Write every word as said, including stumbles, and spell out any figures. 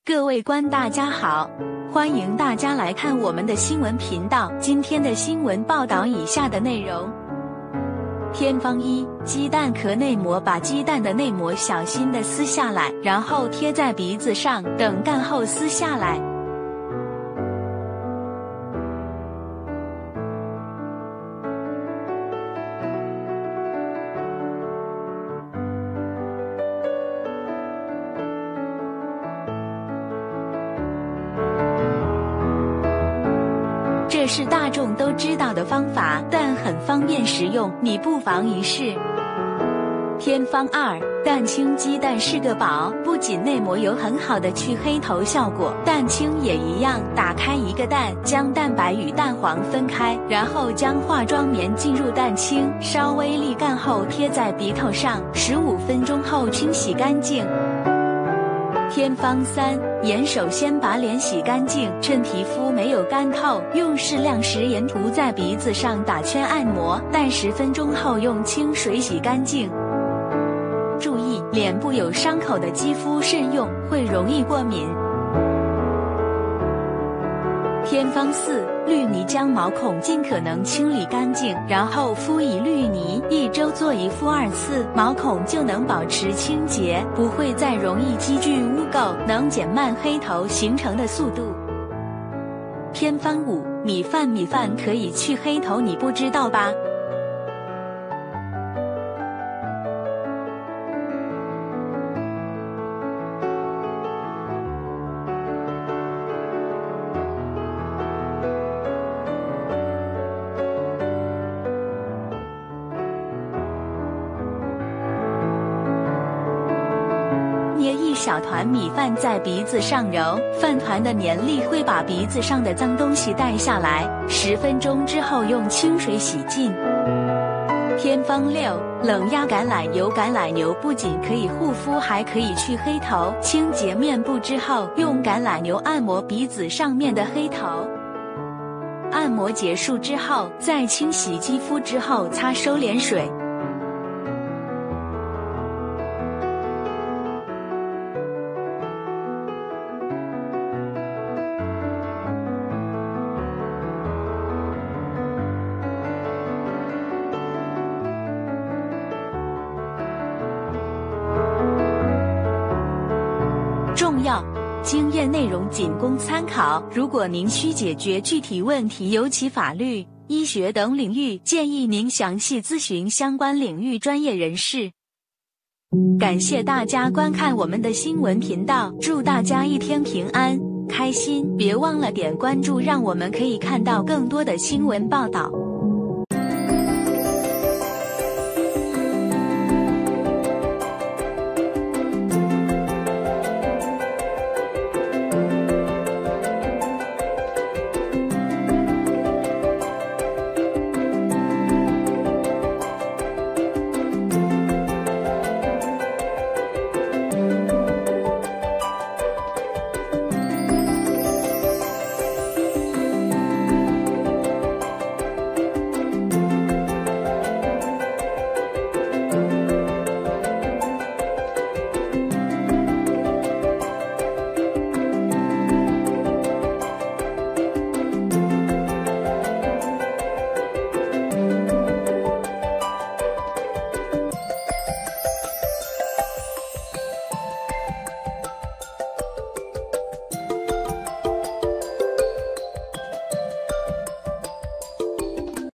各位观大家好，欢迎大家来看我们的新闻频道。今天的新闻报道以下的内容。偏方一：鸡蛋壳内膜。把鸡蛋的内膜小心地撕下来，然后贴在鼻子上，等干后撕下来。这是大众都知道的方法，但很方便实用，你不妨一试。偏方二：蛋清。鸡蛋是个宝，不仅内膜有很好的去黑头效果，蛋清也一样。打开一个蛋，将蛋白与蛋黄分开，然后将化妆棉浸入蛋清，稍微沥干后贴在鼻头上，十五分钟后清洗干净。偏方三：盐。首先把脸洗干净，趁皮肤没有干透，用适量食盐涂在鼻子上打圈按摩，待十分钟后用清水洗干净。注意，脸部有伤口的肌肤慎用，会容易过敏。偏方四：绿泥。将毛孔尽可能清理干净，然后敷以绿泥，一周做一敷二次，毛孔就能保持清洁，不会再容易积聚污垢，能减慢黑头形成的速度。偏方五：米饭。米饭可以去黑头，你不知道吧？捏一小团米饭在鼻子上揉，饭团的黏力会把鼻子上的脏东西带下来，十分钟之后用清水洗净。偏方六：冷压橄榄油。橄榄油不仅可以护肤，还可以去黑头。清洁面部之后，用橄榄油按摩鼻子上面的黑头。按摩结束之后，在清洗肌肤之后擦收敛水。重要经验内容仅供参考，如果您需解决具体问题，尤其法律、医学等领域，建议您详细咨询相关领域专业人士。感谢大家观看我们的新闻频道，祝大家一天平安、开心，别忘了点关注，让我们可以看到更多的新闻报道。